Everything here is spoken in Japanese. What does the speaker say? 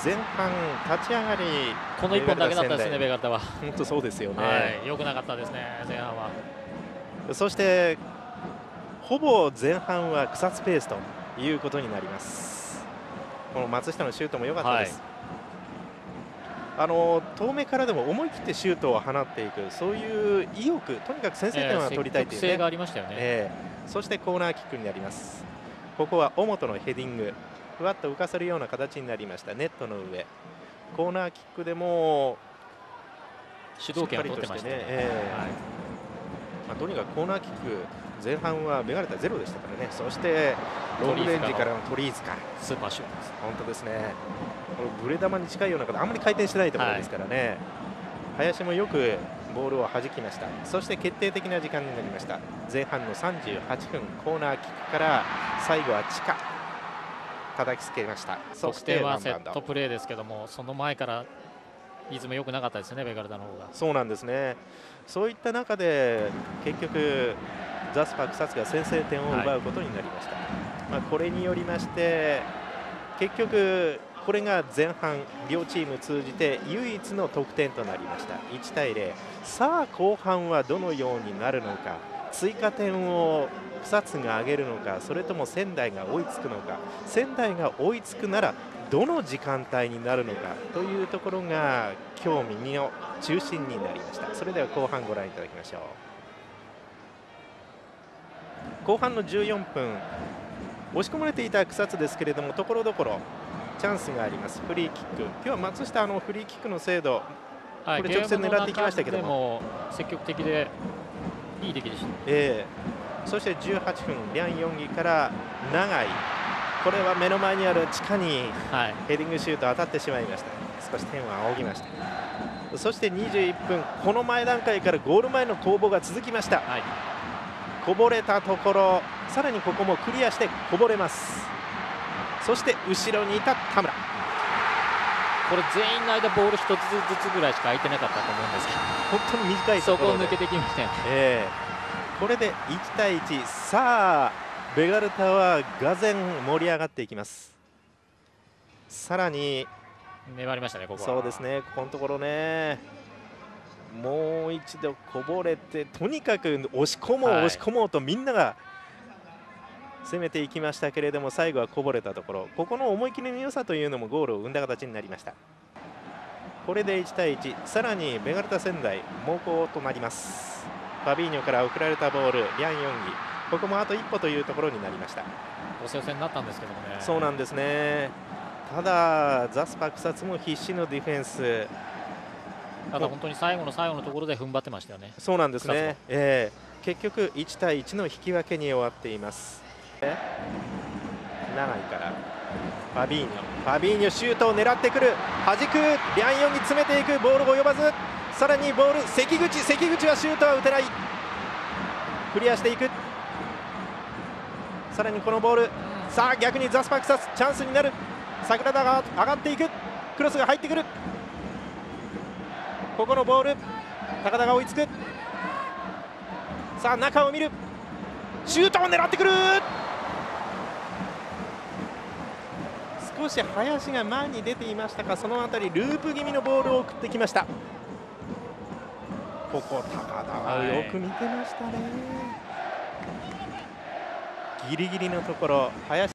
前半立ち上がりこの1本だけだったですね、ベガルタは。 本当そうですよね。 はい、良くなかったですね、前半は。 そしてほぼ前半は草津ペースということになります。この松下のシュートも良かったです。遠目からでも思い切ってシュートを放っていく、そういう意欲、とにかく先制点は取りたいというね、 がありましたよね。 そしてコーナーキックになります。ここは尾本のヘディング、ふわっと浮かせるような形になりました。ネットの上、コーナーキックでも主導権を取ってましたね。 とにかくコーナーキック前半はベガルタゼロでしたからね。そしてロングレンジからの鳥居塚、 スーパーシュートです。 本当ですね。このブレ球に近いような形、あんまり回転してないところですからね、林もよくボールを弾きました。そして決定的な時間になりました。前半の38分、コーナーキックから最後は地下叩きつけました。 そしてはセットプレーですけども、その前からリズム良くなかったですね、ベガルタの方が。 そうなんですね。そういった中で結局ザスパ草津が先制点を奪うことになりました。これによりまして結局これが前半両チーム通じて唯一の得点となりました。1対0。さあ後半はどのようになるのか、追加点を草津が上げるのか、それとも仙台が追いつくのか。仙台が追いつくならどの時間帯になるのかというところが興味の中心になりました。それでは後半ご覧いただきましょう。後半の14分、押し込まれていた草津ですけれども、ところどころチャンスがあります。フリーキック、今日は松下フリーキックの精度、これ直線狙っていきましたけども、 積極的でいい出来でした。 そして18分、リャン・ヨンギから長井、これは目の前にある地下にヘディングシュート当たってしまいました。少し点は仰ぎました。そして21分、この前段階からゴール前の攻防が続きました。こぼれたところ、さらにここもクリアしてこぼれます。そして後ろにいた田村、 これ全員の間ボール1つずつぐらいしか空いてなかったと思うんですけど、 本当に短いところでそこを抜けてきましたよね。これで1対1、さあベガルタはがぜん盛り上がっていきます。さらに粘りましたね、ここは。 そうですね、ここのところね、もう一度こぼれて、とにかく押し込もう、押し込もうとみんなが攻めていきましたけれども、最後はこぼれたところ、ここの思い切りの良さというのもゴールを生んだ形になりました。これで1対1、さらにベガルタ仙台猛攻となります。ファビーニョから送られたボール、リャン・ヨンギ、ここもあと一歩というところになりました。 押せ押せになったんですけどもね。 そうなんですね。ただザスパ草津も必死のディフェンス、 ただ本当に最後の最後のところで踏ん張ってましたよね。 そうなんですね。結局1対1の引き分けに終わっています。長井からファビーニョシュートを狙ってくる、弾く、リャン・ヨンに詰めていく、ボールを及ばず、さらにボール関口はシュートは打てない、クリアしていく。さらにこのボール、さあ逆にザスパ草津チャンスになる。桜田が上がっていく、クロスが入ってくる、ここのボール高田が追いつく。さあ中を見る、シュートを狙ってくる。少し林が前に出ていましたか、そのあたりループ気味のボールを送ってきました。ここ高田はよく見てましたね。ギリギリのところ林